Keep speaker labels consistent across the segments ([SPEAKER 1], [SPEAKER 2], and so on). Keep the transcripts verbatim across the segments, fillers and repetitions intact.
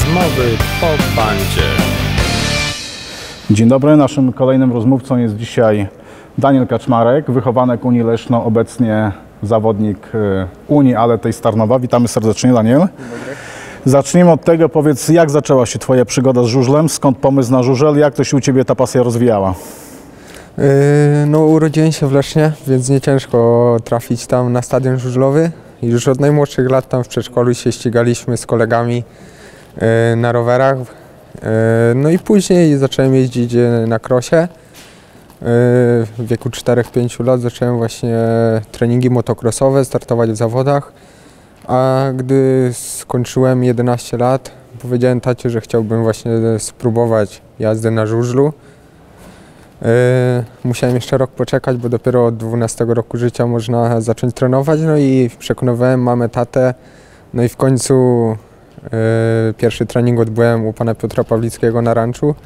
[SPEAKER 1] Rozmowy po bandzie.
[SPEAKER 2] Dzień dobry, naszym kolejnym rozmówcą jest dzisiaj Daniel Kaczmarek, wychowanek Unii Leszno, obecnie zawodnik Unii, ale tej z Tarnowa. Witamy serdecznie, Daniel. Dzień dobry. Zacznijmy od tego, powiedz, jak zaczęła się Twoja przygoda z żużlem, skąd pomysł na żużel, jak to się u Ciebie ta pasja rozwijała?
[SPEAKER 3] Yy, no urodziłem się w Lesznie, więc nie ciężko trafić tam na stadion żużlowy. Już od najmłodszych lat tam w przedszkolu się ścigaliśmy z kolegami yy, na rowerach. Yy, no i później zacząłem jeździć yy, na krosie. Yy, w wieku czterech pięciu lat zacząłem właśnie treningi motocrossowe, startować w zawodach. A gdy skończyłem jedenaście lat, powiedziałem tacie, że chciałbym właśnie spróbować jazdy na żużlu. Yy, musiałem jeszcze rok poczekać, bo dopiero od dwunastego roku życia można zacząć trenować. No i przekonywałem mamę, tatę. No i w końcu yy, pierwszy trening odbyłem u pana Piotra Pawlickiego na ranczu.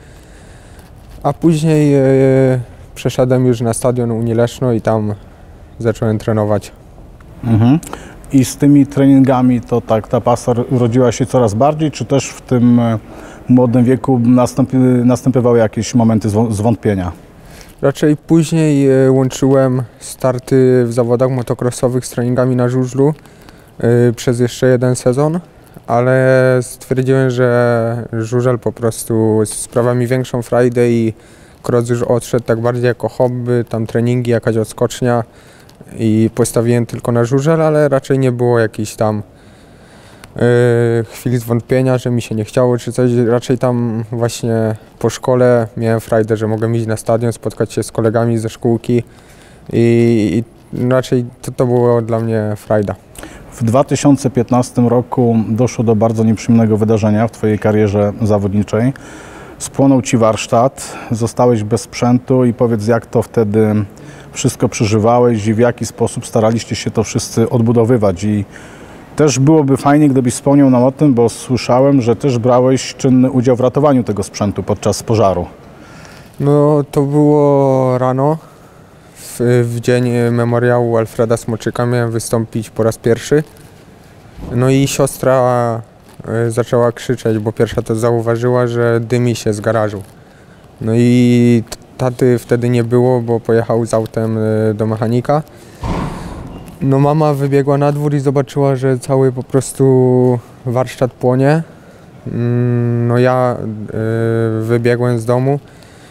[SPEAKER 3] A później yy, przeszedłem już na stadion Unii Leszno i tam zacząłem trenować.
[SPEAKER 2] Mhm. I z tymi treningami to tak ta pasja rodziła się coraz bardziej, czy też w tym młodym wieku nastąpi, następowały jakieś momenty zwątpienia?
[SPEAKER 3] Raczej później łączyłem starty w zawodach motocrossowych z treningami na żużlu yy, przez jeszcze jeden sezon, ale stwierdziłem, że żużel po prostu sprawia mi większą frajdę i cross już odszedł tak bardziej jako hobby, tam treningi, jakaś odskocznia. I postawiłem tylko na żużel, ale raczej nie było jakiejś tam yy, chwili zwątpienia, że mi się nie chciało czy coś. Raczej tam właśnie po szkole miałem frajdę, że mogłem iść na stadion, spotkać się z kolegami ze szkółki i, i raczej to, to było dla mnie frajda.
[SPEAKER 2] W dwa tysiące piętnastym roku doszło do bardzo nieprzyjemnego wydarzenia w Twojej karierze zawodniczej. Spłonął Ci warsztat, zostałeś bez sprzętu i powiedz, jak to wtedy wszystko przeżywałeś i w jaki sposób staraliście się to wszyscy odbudowywać. I też byłoby fajnie, gdybyś wspomniał nam o tym, bo słyszałem, że też brałeś czynny udział w ratowaniu tego sprzętu podczas pożaru.
[SPEAKER 3] No to było rano, w, w dzień memoriału Alfreda Smoczyka miałem wystąpić po raz pierwszy. No i siostra y, zaczęła krzyczeć, bo pierwsza to zauważyła, że dymi się z garażu. No i taty wtedy nie było, bo pojechał z autem do mechanika. No mama wybiegła na dwór i zobaczyła, że cały po prostu warsztat płonie. No ja y, wybiegłem z domu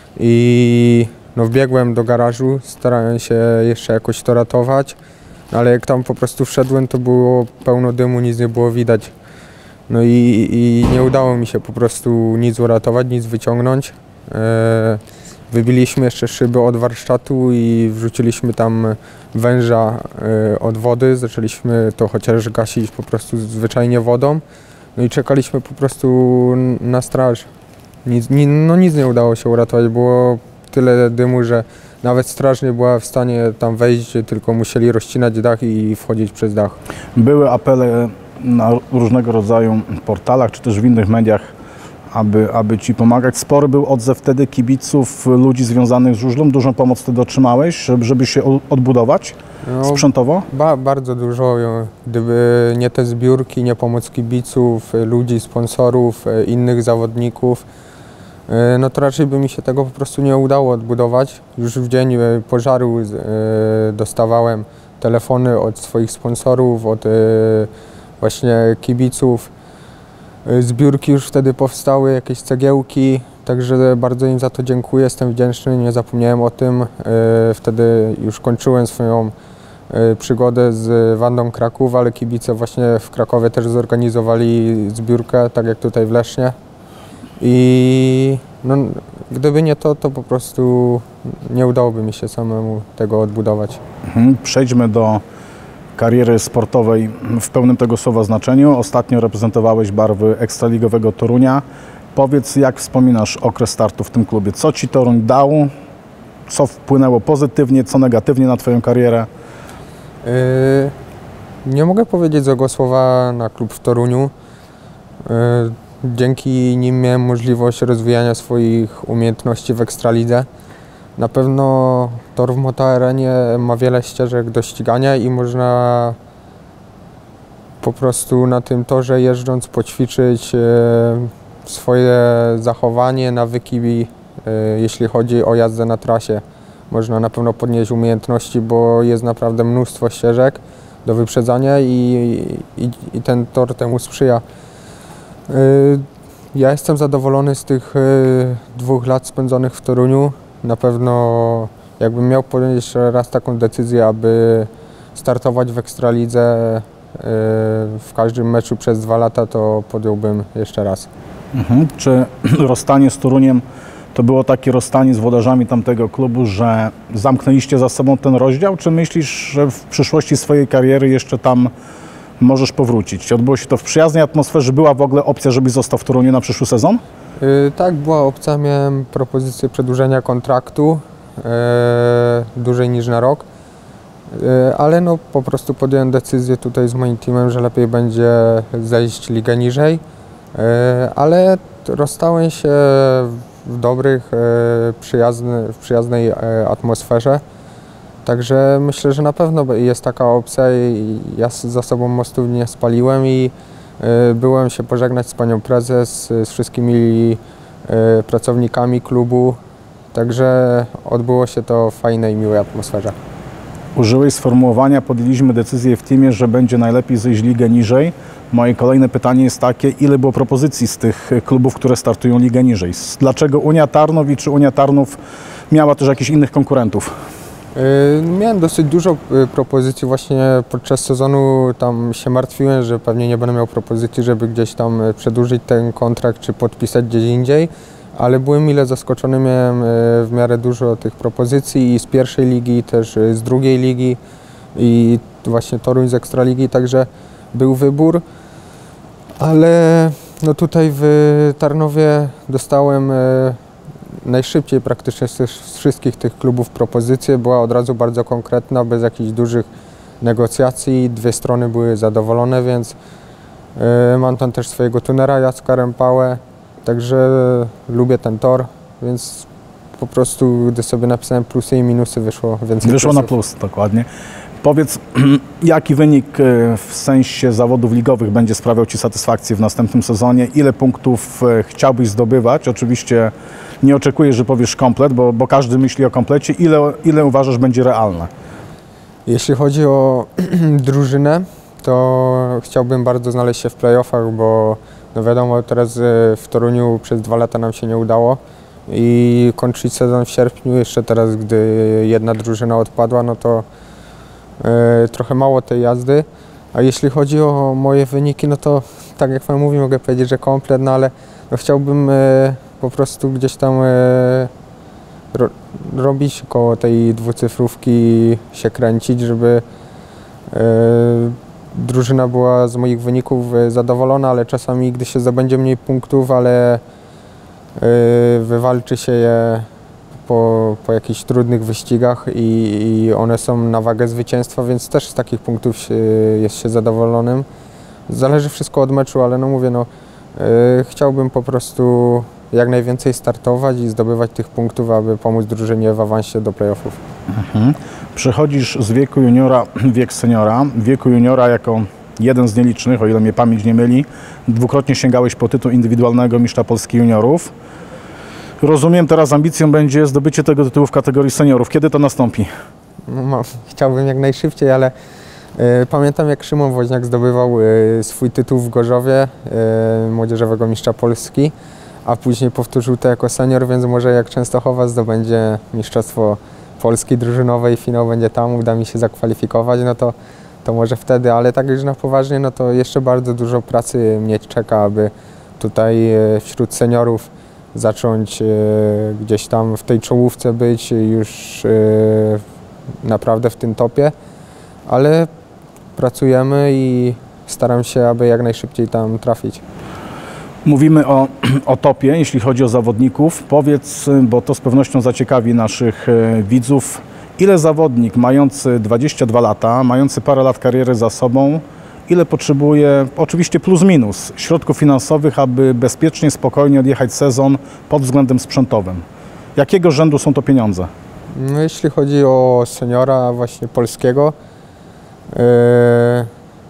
[SPEAKER 3] i no wbiegłem do garażu, starałem się jeszcze jakoś to ratować, ale jak tam po prostu wszedłem, to było pełno dymu, nic nie było widać. No i, i nie udało mi się po prostu nic uratować, nic wyciągnąć. Y, Wybiliśmy jeszcze szyby od warsztatu i wrzuciliśmy tam węża y, od wody. Zaczęliśmy to chociaż gasić po prostu zwyczajnie wodą. No i czekaliśmy po prostu na straż. Nic, ni, no nic nie udało się uratować. Było tyle dymu, że nawet straż nie była w stanie tam wejść, tylko musieli rozcinać dach i wchodzić przez dach.
[SPEAKER 2] Były apele na różnego rodzaju portalach, czy też w innych mediach, Aby, aby Ci pomagać. Spory był odzew wtedy kibiców, ludzi związanych z żużlem. Dużą pomoc Wtedy otrzymałeś, żeby, żeby się odbudować
[SPEAKER 3] no,
[SPEAKER 2] sprzętowo?
[SPEAKER 3] Ba, bardzo dużo. Gdyby nie te zbiórki, nie pomoc kibiców, ludzi, sponsorów, innych zawodników, no to raczej by mi się tego po prostu nie udało odbudować. Już w dzień pożaru dostawałem telefony od swoich sponsorów, od właśnie kibiców. Zbiórki już wtedy powstały, jakieś cegiełki, także bardzo im za to dziękuję, jestem wdzięczny, nie zapomniałem o tym. Wtedy już kończyłem swoją przygodę z Wandą Kraków, ale kibice właśnie w Krakowie też zorganizowali zbiórkę, tak jak tutaj w Lesznie. I no, gdyby nie to, to po prostu nie udałoby mi się samemu tego odbudować.
[SPEAKER 2] Mhm. Przejdźmy do kariery sportowej w pełnym tego słowa znaczeniu. Ostatnio reprezentowałeś barwy ekstraligowego Torunia. Powiedz, jak wspominasz okres startu w tym klubie? Co Ci Toruń dał? Co wpłynęło pozytywnie, co negatywnie na Twoją karierę?
[SPEAKER 3] Yy, nie mogę powiedzieć złego słowa na klub w Toruniu. Yy, dzięki nim miałem możliwość rozwijania swoich umiejętności w ekstralidze. Na pewno tor w Motoarenie ma wiele ścieżek do ścigania i można po prostu na tym torze jeżdżąc poćwiczyć e, swoje zachowanie, nawyki, e, jeśli chodzi o jazdę na trasie. Można na pewno podnieść umiejętności, bo jest naprawdę mnóstwo ścieżek do wyprzedzania i, i, i ten tor temu sprzyja. E, ja jestem zadowolony z tych e, dwóch lat spędzonych w Toruniu. Na pewno jakbym miał podjąć jeszcze raz taką decyzję, aby startować w Ekstralidze w każdym meczu przez dwa lata, to podjąłbym jeszcze raz.
[SPEAKER 2] Mhm. Czy rozstanie z Toruniem to było takie rozstanie z włodarzami tamtego klubu, że zamknęliście za sobą ten rozdział, czy myślisz, że w przyszłości swojej kariery jeszcze tam możesz powrócić? Odbyło się to w przyjaznej atmosferze? Była w ogóle opcja, żebyś został w Toruniu na przyszły sezon?
[SPEAKER 3] Yy, tak, była opcja. Miałem propozycję przedłużenia kontraktu yy, dłużej niż na rok. Ale no po prostu podjąłem decyzję tutaj z moim teamem, że lepiej będzie zejść ligę niżej, ale rozstałem się w dobrych, przyjazny, w przyjaznej atmosferze, także myślę, że na pewno jest taka opcja i ja za sobą mostów nie spaliłem i byłem się pożegnać z panią prezes, z wszystkimi pracownikami klubu, także odbyło się to w fajnej, miłej atmosferze.
[SPEAKER 2] Użyłeś sformułowania, podjęliśmy decyzję w teamie, że będzie najlepiej zejść ligę niżej. Moje kolejne pytanie jest takie, ile było propozycji z tych klubów, które startują ligę niżej? Dlaczego Unia Tarnów i czy Unia Tarnów miała też jakichś innych konkurentów?
[SPEAKER 3] Yy, miałem dosyć dużo yy, propozycji właśnie podczas sezonu. Tam się martwiłem, że pewnie nie będę miał propozycji, żeby gdzieś tam przedłużyć ten kontrakt czy podpisać gdzieś indziej. Ale byłem mile zaskoczony, miałem w miarę dużo tych propozycji i z pierwszej ligi, też z drugiej ligi i właśnie Toruń z Ekstraligi, także był wybór. Ale no tutaj w Tarnowie dostałem najszybciej praktycznie z wszystkich tych klubów propozycję, była od razu bardzo konkretna, bez jakichś dużych negocjacji, dwie strony były zadowolone, więc mam tam też swojego tunera Jacka Rempałę. Także lubię ten tor, więc po prostu, gdy sobie napisałem plusy i minusy, wyszło więcej
[SPEAKER 2] Wyszło
[SPEAKER 3] plusów.
[SPEAKER 2] na plus, dokładnie. Powiedz, jaki wynik w sensie zawodów ligowych będzie sprawiał Ci satysfakcję w następnym sezonie? Ile punktów chciałbyś zdobywać? Oczywiście nie oczekuję, że powiesz komplet, bo, bo każdy myśli o komplecie. Ile, ile uważasz będzie realne?
[SPEAKER 3] Jeśli chodzi o drużynę, to chciałbym bardzo znaleźć się w playoffach, bo no wiadomo, teraz w Toruniu przez dwa lata nam się nie udało i kończyć sezon w sierpniu, jeszcze teraz, gdy jedna drużyna odpadła, no to e, trochę mało tej jazdy. A jeśli chodzi o moje wyniki, no to tak jak Pan mówi, mogę powiedzieć, że komplet, no ale no chciałbym e, po prostu gdzieś tam e, ro, robić koło tej dwucyfrówki, się kręcić, żeby e, drużyna była z moich wyników zadowolona, ale czasami, gdy się zdobędzie mniej punktów, ale yy, wywalczy się je po, po jakichś trudnych wyścigach i, i one są na wagę zwycięstwa, więc też z takich punktów się, jest się zadowolonym. Zależy wszystko od meczu, ale no mówię, no, yy, chciałbym po prostu jak najwięcej startować i zdobywać tych punktów, aby pomóc drużynie w awansie do playoffów.
[SPEAKER 2] Mhm. Przechodzisz z wieku juniora w wiek seniora. W wieku juniora jako jeden z nielicznych, o ile mnie pamięć nie myli, dwukrotnie sięgałeś po tytuł indywidualnego mistrza Polski juniorów. Rozumiem, teraz ambicją będzie zdobycie tego tytułu w kategorii seniorów. Kiedy to nastąpi?
[SPEAKER 3] No, chciałbym jak najszybciej, ale y, pamiętam, jak Szymon Woźniak zdobywał y, swój tytuł w Gorzowie y, młodzieżowego mistrza Polski, a później powtórzył to jako senior, więc może jak Częstochowa zdobędzie mistrzostwo Polski drużynowej, finał będzie tam, uda mi się zakwalifikować, no to, to może wtedy, ale tak już na poważnie, no to jeszcze bardzo dużo pracy mnie czeka, aby tutaj y, wśród seniorów zacząć y, gdzieś tam w tej czołówce być już y, naprawdę w tym topie, ale pracujemy i staram się, aby jak najszybciej tam trafić.
[SPEAKER 2] Mówimy o, o topie, jeśli chodzi o zawodników. Powiedz, bo to z pewnością zaciekawi naszych e, widzów, ile zawodnik mający dwadzieścia dwa lata, mający parę lat kariery za sobą, ile potrzebuje, oczywiście plus minus, środków finansowych, aby bezpiecznie, spokojnie odjechać sezon pod względem sprzętowym? Jakiego rzędu są to pieniądze?
[SPEAKER 3] No, jeśli chodzi o seniora właśnie polskiego, yy,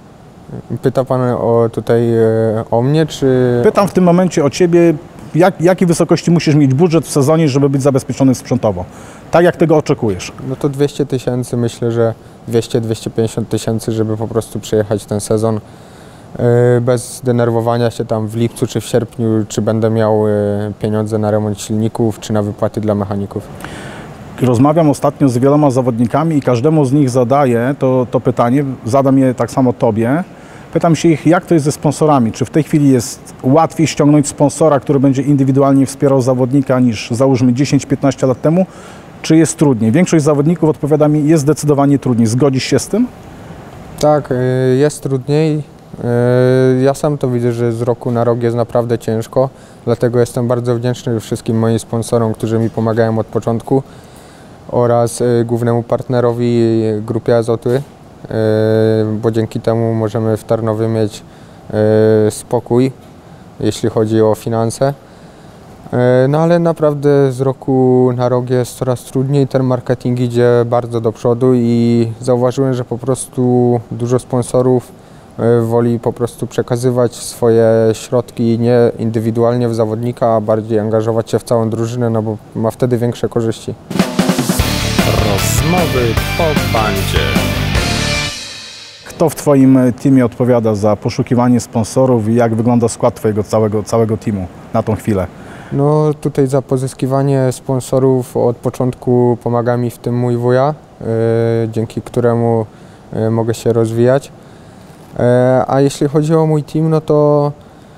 [SPEAKER 3] Pyta Pan o, tutaj e, o mnie, czy...
[SPEAKER 2] Pytam w tym momencie o Ciebie, jak, jakiej wysokości musisz mieć budżet w sezonie, żeby być zabezpieczony sprzętowo? Tak jak tego oczekujesz?
[SPEAKER 3] No to dwieście tysięcy, myślę, że dwieście do dwustu pięćdziesięciu tysięcy, żeby po prostu przejechać ten sezon e, bez denerwowania się tam w lipcu czy w sierpniu, czy będę miał e, pieniądze na remont silników, czy na wypłaty dla mechaników.
[SPEAKER 2] Rozmawiam ostatnio z wieloma zawodnikami i każdemu z nich zadaję to, to pytanie, zadam je tak samo Tobie. Pytam się ich, jak to jest ze sponsorami. Czy w tej chwili jest łatwiej ściągnąć sponsora, który będzie indywidualnie wspierał zawodnika niż załóżmy dziesięć piętnaście lat temu, czy jest trudniej? Większość zawodników odpowiada mi, jest zdecydowanie trudniej. Zgodzisz się z tym?
[SPEAKER 3] Tak, e, jest trudniej. E, ja sam to widzę, że z roku na rok jest naprawdę ciężko, dlatego jestem bardzo wdzięczny wszystkim moim sponsorom, którzy mi pomagają od początku, oraz y, głównemu partnerowi Grupie Azoty, y, bo dzięki temu możemy w Tarnowie mieć y, spokój, jeśli chodzi o finanse. Y, no ale naprawdę z roku na rok jest coraz trudniej, ten marketing idzie bardzo do przodu i zauważyłem, że po prostu dużo sponsorów y, woli po prostu przekazywać swoje środki nie indywidualnie w zawodnika, a bardziej angażować się w całą drużynę, no bo ma wtedy większe korzyści.
[SPEAKER 1] Rozmowy po bandzie.
[SPEAKER 2] Kto w Twoim teamie odpowiada za poszukiwanie sponsorów i jak wygląda skład Twojego całego, całego teamu na tą chwilę?
[SPEAKER 3] No tutaj za pozyskiwanie sponsorów od początku pomaga mi w tym mój wuja, yy, dzięki któremu yy, mogę się rozwijać. Yy, a jeśli chodzi o mój team, no to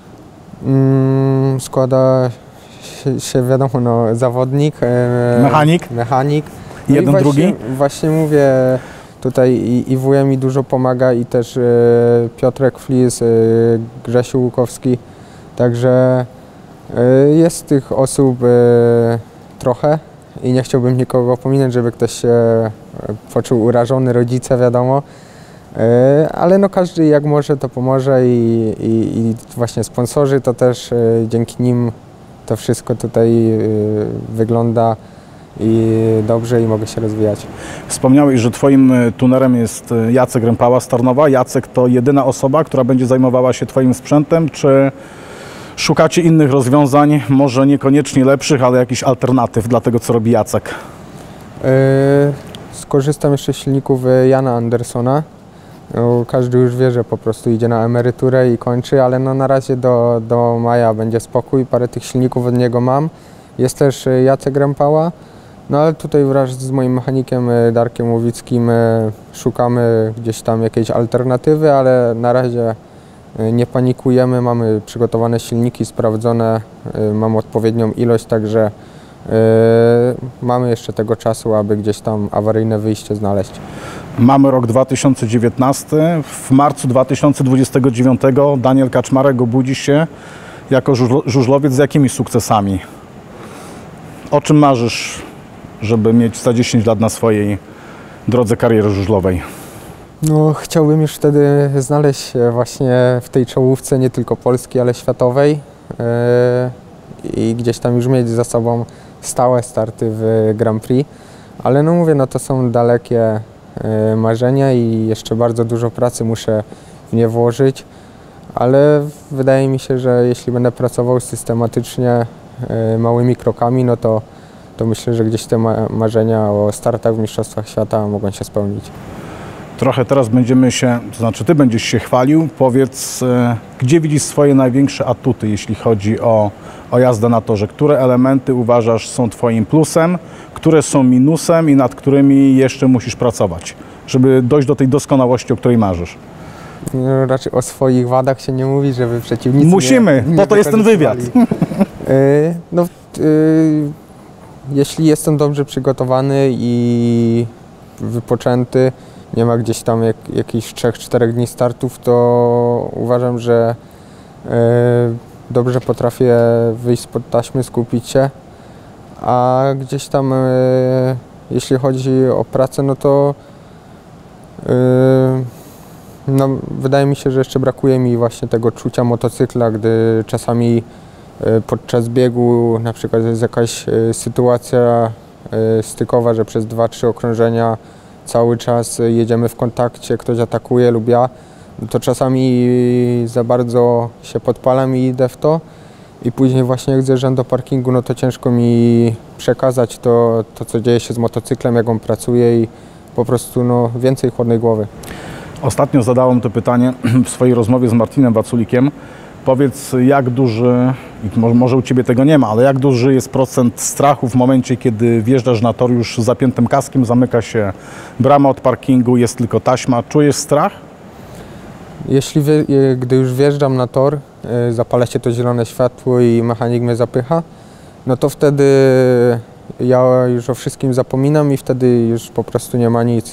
[SPEAKER 3] yy, składa się, się wiadomo, no, zawodnik, yy,
[SPEAKER 2] Mechanik?
[SPEAKER 3] mechanik. No
[SPEAKER 2] Jeden,
[SPEAKER 3] i właśnie,
[SPEAKER 2] drugi?
[SPEAKER 3] Właśnie mówię, tutaj i, i wuja mi dużo pomaga i też yy, Piotrek Flis, yy, Grzesiu Łukowski, także yy, jest tych osób yy, trochę i nie chciałbym nikogo pominąć, żeby ktoś się yy, poczuł urażony, rodzice wiadomo, yy, ale no każdy jak może to pomoże i, i, i właśnie sponsorzy to też yy, dzięki nim to wszystko tutaj yy, wygląda i dobrze i mogę się rozwijać.
[SPEAKER 2] Wspomniałeś, że Twoim tunerem jest Jacek Rępała z Tarnowa. Jacek to jedyna osoba, która będzie zajmowała się Twoim sprzętem, czy szukacie innych rozwiązań, może niekoniecznie lepszych, ale jakichś alternatyw dla tego, co robi Jacek?
[SPEAKER 3] Yy, skorzystam jeszcze z silników Jana Andersona. No, każdy już wie, że po prostu idzie na emeryturę i kończy, ale no na razie do, do maja będzie spokój. Parę tych silników od niego mam. Jest też Jacek Rępała. No ale tutaj wraz z moim mechanikiem Darkiem Łowickim szukamy gdzieś tam jakiejś alternatywy, ale na razie nie panikujemy, mamy przygotowane silniki, sprawdzone, mamy odpowiednią ilość, także yy, mamy jeszcze tego czasu, aby gdzieś tam awaryjne wyjście znaleźć.
[SPEAKER 2] Mamy rok dwa tysiące dziewiętnasty. W marcu dwa tysiące dwudziestego dziewiątego Daniel Kaczmarek obudzi się jako żużlowiec z jakimi sukcesami? O czym marzysz, żeby mieć za dziesięć lat na swojej drodze kariery żużlowej?
[SPEAKER 3] No, chciałbym już wtedy znaleźć się właśnie w tej czołówce nie tylko polskiej, ale światowej yy, i gdzieś tam już mieć za sobą stałe starty w Grand Prix. Ale no mówię, no to są dalekie yy, marzenia i jeszcze bardzo dużo pracy muszę w nie włożyć, ale wydaje mi się, że jeśli będę pracował systematycznie, yy, małymi krokami, no to to myślę, że gdzieś te ma marzenia o startach w Mistrzostwach Świata mogą się spełnić.
[SPEAKER 2] Trochę teraz będziemy się, to znaczy Ty będziesz się chwalił. Powiedz, e, gdzie widzisz swoje największe atuty, jeśli chodzi o, o jazdę na torze? Które elementy uważasz są Twoim plusem, które są minusem i nad którymi jeszcze musisz pracować, żeby dojść do tej doskonałości, o której marzysz?
[SPEAKER 3] No, raczej o swoich wadach się nie mówi, żeby przeciwnicy
[SPEAKER 2] Musimy,
[SPEAKER 3] nie, nie
[SPEAKER 2] po to jest ten wywiad.
[SPEAKER 3] yy, no, yy, jeśli jestem dobrze przygotowany i wypoczęty, nie ma gdzieś tam jak, jakichś trzech czterech dni startów, to uważam, że yy, dobrze potrafię wyjść spod taśmy, skupić się, a gdzieś tam yy, jeśli chodzi o pracę, no to yy, no, wydaje mi się, że jeszcze brakuje mi właśnie tego czucia motocykla, gdy czasami podczas biegu na przykład jest jakaś sytuacja stykowa, że przez dwa trzy okrążenia cały czas jedziemy w kontakcie, ktoś atakuje lub ja, to czasami za bardzo się podpalam i idę w to. I później właśnie jak zjeżdżam do parkingu, no to ciężko mi przekazać to, to co dzieje się z motocyklem, jak on pracuje i po prostu no, więcej chłodnej głowy.
[SPEAKER 2] Ostatnio zadałem to pytanie w swojej rozmowie z Martinem Waculikiem. Powiedz, jak duży, i może u Ciebie tego nie ma, ale jak duży jest procent strachu w momencie, kiedy wjeżdżasz na tor już z zapiętym kaskiem, zamyka się brama od parkingu, jest tylko taśma. Czujesz strach?
[SPEAKER 3] Jeśli wie, gdy już wjeżdżam na tor, zapala się to zielone światło i mechanik mnie zapycha, no to wtedy ja już o wszystkim zapominam i wtedy już po prostu nie ma nic.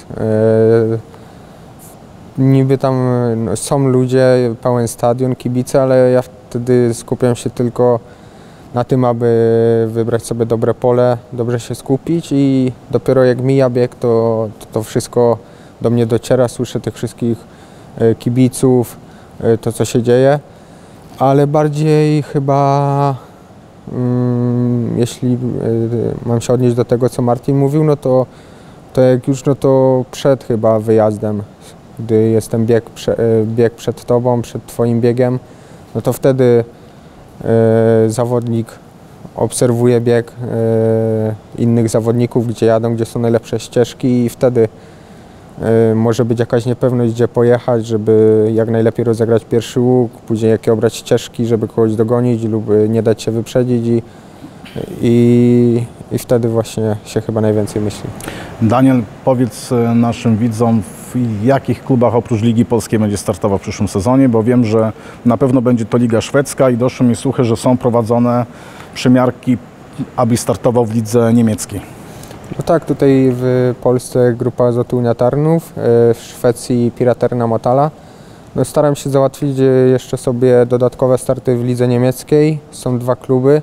[SPEAKER 3] Niby tam są ludzie, pełen stadion, kibice, ale ja wtedy skupiam się tylko na tym, aby wybrać sobie dobre pole, dobrze się skupić i dopiero jak mija bieg, to to, to wszystko do mnie dociera, słyszę tych wszystkich kibiców, to co się dzieje, ale bardziej chyba, mm, jeśli mam się odnieść do tego, co Martin mówił, no to, to jak już, no to przed chyba wyjazdem, gdy jestem bieg, bieg przed tobą, przed twoim biegiem, no to wtedy e, zawodnik obserwuje bieg e, innych zawodników, gdzie jadą, gdzie są najlepsze ścieżki i wtedy e, może być jakaś niepewność, gdzie pojechać, żeby jak najlepiej rozegrać pierwszy łuk, później jakie obrać ścieżki, żeby kogoś dogonić lub nie dać się wyprzedzić i, i, i wtedy właśnie się chyba najwięcej myśli.
[SPEAKER 2] Daniel, powiedz naszym widzom, w jakich klubach oprócz Ligi Polskiej będzie startował w przyszłym sezonie, bo wiem, że na pewno będzie to Liga Szwedzka i doszły mi słuchy, że są prowadzone przymiarki, aby startował w lidze niemieckiej.
[SPEAKER 3] No tak, tutaj w Polsce grupa Azotu Unia Tarnów, w Szwecji Piraterna Motala. No staram się załatwić jeszcze sobie dodatkowe starty w lidze niemieckiej. Są dwa kluby.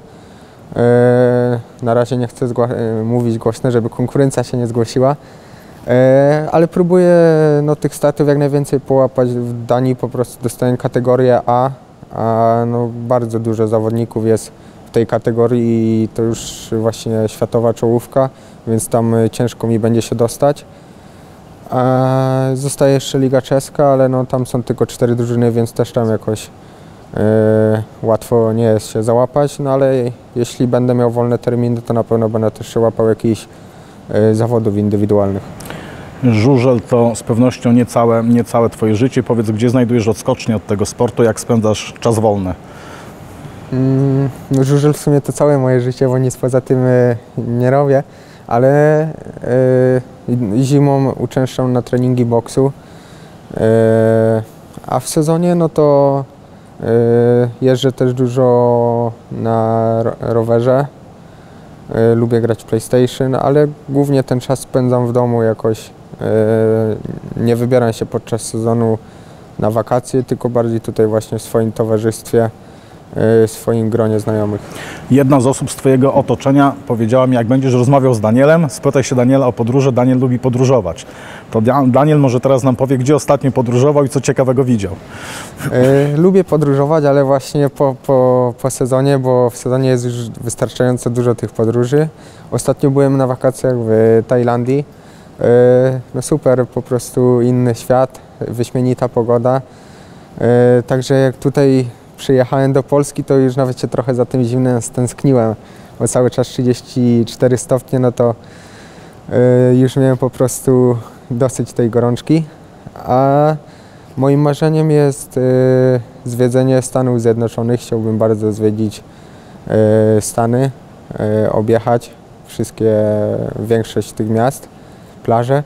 [SPEAKER 3] Na razie nie chcę mówić głośno, żeby konkurencja się nie zgłosiła. Ale próbuję no, tych startów jak najwięcej połapać. W Danii po prostu dostałem kategorię A, a no, bardzo dużo zawodników jest w tej kategorii i to już właśnie światowa czołówka, więc tam ciężko mi będzie się dostać. Zostaje jeszcze Liga Czeska, ale no, tam są tylko cztery drużyny, więc też tam jakoś e, łatwo nie jest się załapać, no ale jeśli będę miał wolne terminy, to na pewno będę też się łapał jakichś e, zawodów indywidualnych.
[SPEAKER 2] Żużel to z pewnością nie całe, nie całe Twoje życie. Powiedz, gdzie znajdujesz odskocznie od tego sportu, jak spędzasz czas wolny?
[SPEAKER 3] Mm, no, żużel w sumie to całe moje życie, bo nic poza tym y, nie robię, ale y, zimą uczęszczam na treningi boksu, y, a w sezonie no to y, jeżdżę też dużo na rowerze. Y, lubię grać PlayStation, ale głównie ten czas spędzam w domu jakoś. Nie wybieram się podczas sezonu na wakacje, tylko bardziej tutaj właśnie w swoim towarzystwie, w swoim gronie znajomych.
[SPEAKER 2] Jedna z osób z Twojego otoczenia powiedziała mi, jak będziesz rozmawiał z Danielem, spytaj się Daniela o podróże, Daniel lubi podróżować. To Daniel może teraz nam powie, gdzie ostatnio podróżował i co ciekawego widział.
[SPEAKER 3] Lubię podróżować, ale właśnie po, po, po sezonie, bo w sezonie jest już wystarczająco dużo tych podróży. Ostatnio byłem na wakacjach w Tajlandii. No super, po prostu inny świat, wyśmienita pogoda. Także jak tutaj przyjechałem do Polski, to już nawet się trochę za tym zimnem stęskniłem. Bo cały czas trzydzieści cztery stopnie, no to już miałem po prostu dosyć tej gorączki. A moim marzeniem jest zwiedzenie Stanów Zjednoczonych. Chciałbym bardzo zwiedzić Stany, objechać wszystkie, większość tych miast, plaże.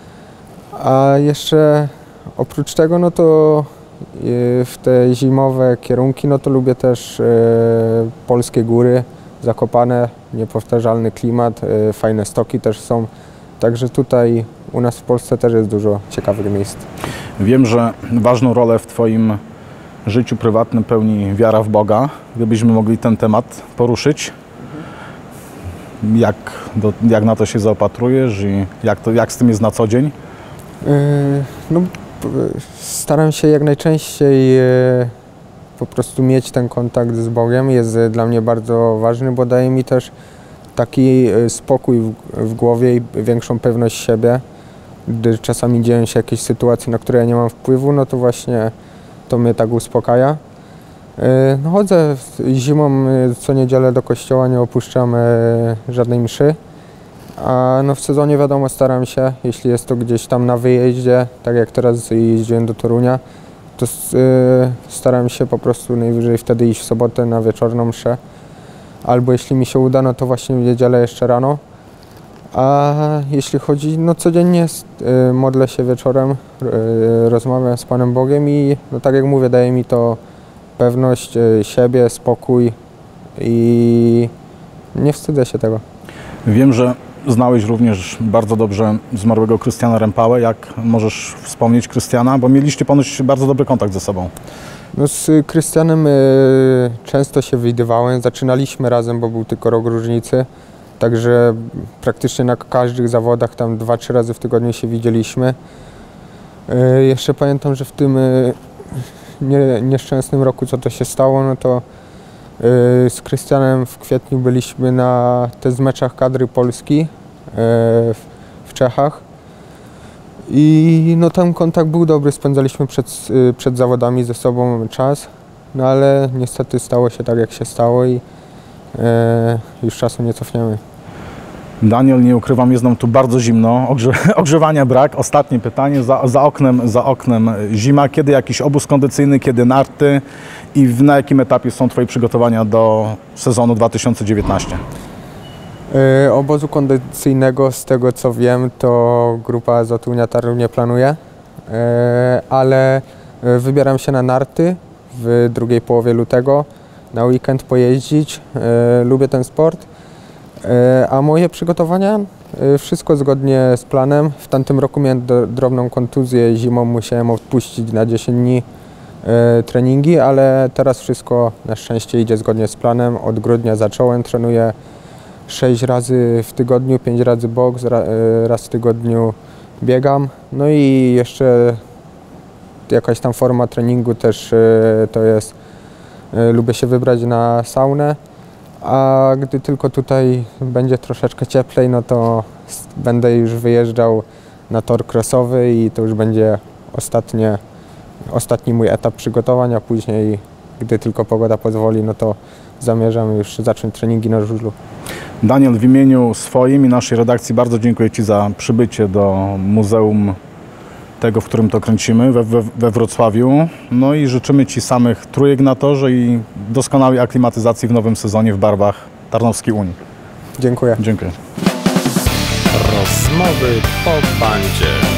[SPEAKER 3] A jeszcze oprócz tego, no to w te zimowe kierunki, no to lubię też polskie góry, Zakopane, niepowtarzalny klimat, fajne stoki też są. Także tutaj u nas w Polsce też jest dużo ciekawych miejsc.
[SPEAKER 2] Wiem, że ważną rolę w Twoim życiu prywatnym pełni wiara w Boga. Gdybyśmy mogli ten temat poruszyć. Jak, do, jak na to się zaopatrujesz i jak, to, jak z tym jest na co dzień?
[SPEAKER 3] Yy, no, staram się jak najczęściej yy, po prostu mieć ten kontakt z Bogiem. Jest dla mnie bardzo ważny, bo daje mi też taki spokój w, w głowie i większą pewność siebie. gdy czasami dzieją się jakieś sytuacje, na które ja nie mam wpływu, no to właśnie to mnie tak uspokaja. No chodzę zimą co niedzielę do kościoła, nie opuszczam żadnej mszy, a no w sezonie wiadomo staram się, jeśli jest to gdzieś tam na wyjeździe, tak jak teraz jeździłem do Torunia, to staram się po prostu najwyżej wtedy iść w sobotę na wieczorną mszę, albo jeśli mi się uda, no to właśnie w niedzielę jeszcze rano. A jeśli chodzi, no codziennie y, modlę się wieczorem, y, rozmawiam z Panem Bogiem i no tak jak mówię, daje mi to pewność y, siebie, spokój i nie wstydzę się tego.
[SPEAKER 2] Wiem, że znałeś również bardzo dobrze zmarłego Krystiana Rempałę. Jak możesz wspomnieć Krystiana? Bo mieliście ponoć bardzo dobry kontakt ze sobą.
[SPEAKER 3] No z Krystianem y, często się widywałem, zaczynaliśmy razem, bo był tylko rok różnicy. Także praktycznie na każdych zawodach tam dwa, trzy razy w tygodniu się widzieliśmy. Yy, jeszcze pamiętam, że w tym yy, nie, nieszczęsnym roku, co to się stało, no to yy, z Krystianem w kwietniu byliśmy na test meczach kadry Polski yy, w, w Czechach. I no tam kontakt był dobry, spędzaliśmy przed, yy, przed zawodami ze sobą czas, no ale niestety stało się tak, jak się stało i E, już czasu nie cofniemy.
[SPEAKER 2] Daniel, nie ukrywam, jest nam tu bardzo zimno, Ogrze ogrzewania brak. Ostatnie pytanie, za, za, oknem, za oknem zima. Kiedy jakiś obóz kondycyjny, kiedy narty i na jakim etapie są Twoje przygotowania do sezonu dwa tysiące dziewiętnastego?
[SPEAKER 3] E, obozu kondycyjnego, z tego co wiem, to grupa z Otunia Tarnów nie planuje, e, ale wybieram się na narty w drugiej połowie lutego. Na weekend pojeździć, e, lubię ten sport, e, a moje przygotowania, e, wszystko zgodnie z planem. W tamtym roku miałem do, drobną kontuzję, zimą musiałem odpuścić na dziesięć dni e, treningi, ale teraz wszystko na szczęście idzie zgodnie z planem. Od grudnia zacząłem, trenuję sześć razy w tygodniu, pięć razy boks, ra, e, raz w tygodniu biegam, no i jeszcze jakaś tam forma treningu też e, to jest. Lubię się wybrać na saunę, a gdy tylko tutaj będzie troszeczkę cieplej, no to będę już wyjeżdżał na tor crossowy i to już będzie ostatnie, ostatni mój etap przygotowań, a później, gdy tylko pogoda pozwoli, no to zamierzam już zacząć treningi na żużlu.
[SPEAKER 2] Daniel, w imieniu swoim i naszej redakcji bardzo dziękuję Ci za przybycie do Muzeum tego, w którym to kręcimy, we, we, we Wrocławiu. No i życzymy Ci samych trójek na torze i doskonałej aklimatyzacji w nowym sezonie w barwach Tarnowskiej Unii.
[SPEAKER 3] Dziękuję.
[SPEAKER 2] Dziękuję.
[SPEAKER 1] Rozmowy po bandzie.